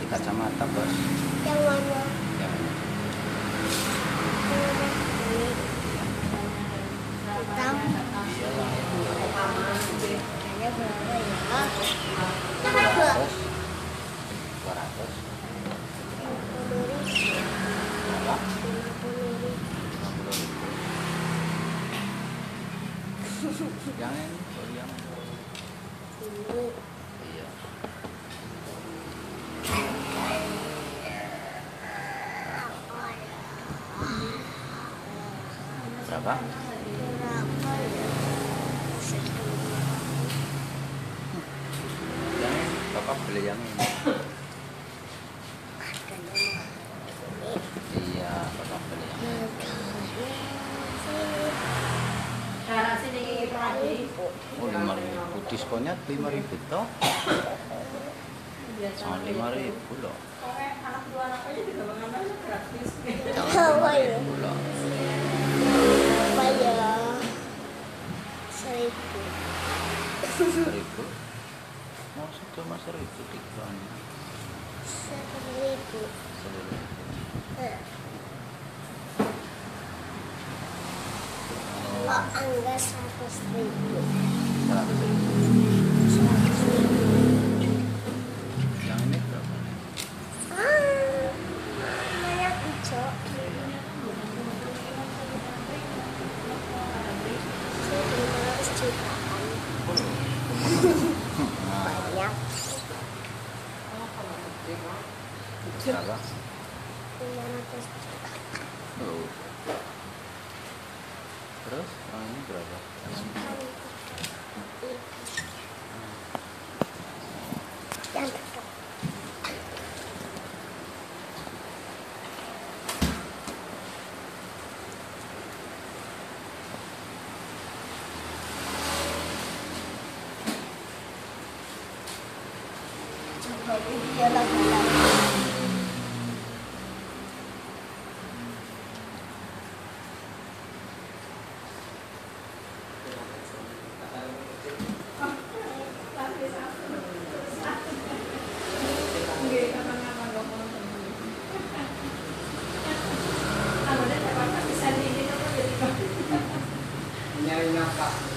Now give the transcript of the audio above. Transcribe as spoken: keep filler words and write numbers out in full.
kacamata bos. Yang mana? Yang Hitam. iyalah Harganya berapa ya? dua ratus dua ratus berapa? lima puluh ribu. lima puluh ribu. Yang ini oh yang Ini iya. Berapa? berapa ya? Yang ini bapak beli yang ini. Harganya mahal. Iya bapak beli yang ini. Oh lima ribu, diskonnya lima ribu toh? Sama lima ribu loh. Jangan lima ribu loh. Apa ya? Seribu. Seribu? Maksud cuma seribu tiktoannya. Seribu. Seribu. Nah, Oh, kalau angga seratus ribu. seratus ribu. Seratus ribu. Yang ini berapa? Ah, banyak hijau. lima ratus jutaan. Nah, Banyak. berapa? lima ratus juta. Oh. Terus yang ini berapa? Yang dekat. Coba ini dia lagi-lagi. Nyari nafkah.